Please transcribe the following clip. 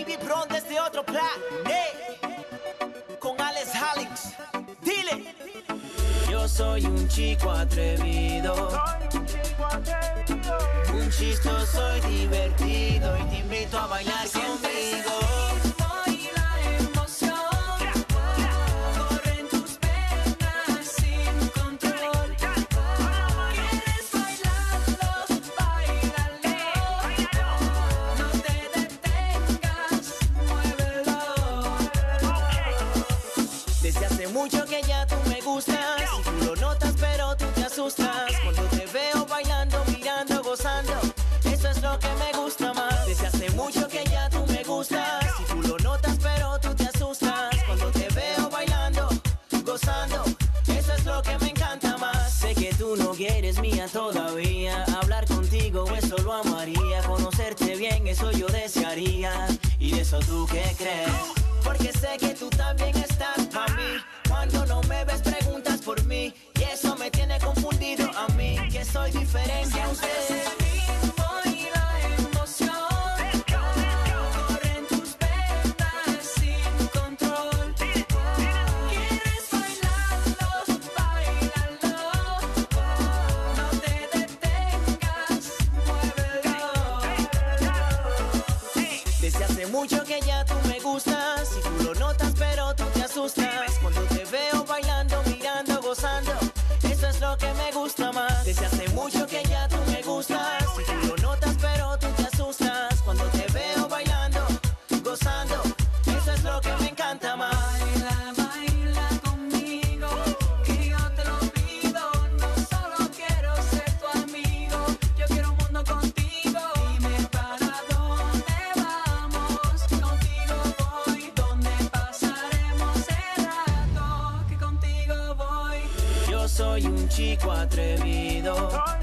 Baby Bron desde otro plan, con Alex Halix. Dile. Yo soy un chico atrevido, un chistoso y divertido, y te invito a bailar conmigo. Desde hace mucho que ya tú me gustas, y tú lo notas pero tú te asustas cuando te veo bailando, mirando, gozando. Eso es lo que me gusta más. Desde hace mucho que ya tú me gustas, y tú lo notas pero tú te asustas cuando te veo bailando, gozando. Eso es lo que me encanta más. Sé que tú no quieres mía todavía. Hablar contigo eso lo amaría. Conocerte bien eso yo desearía. ¿Y de eso tú qué crees? Porque sé que tú también estás para mí. Cuando no me ves preguntas por mí, y eso me tiene confundido a mí, que soy diferente a usted. Desde hace mucho que ya tú me gustas, y tú lo notas pero tú te asustas cuando te veo bailando, mirando, gozando. Eso es lo que me gusta más. Desde hace mucho que ya tú me gustas, y tú lo notas pero tú te asustas cuando te veo bailando, gozando. Eso es lo que me encanta más. Baila, baila conmigo, que yo te lo pido. No solo quiero ser tu amigo, yo quiero un mundo contigo. Dime para dónde vamos, contigo voy. Donde pasaremos el rato, que contigo voy. Yo soy un chico atrevido,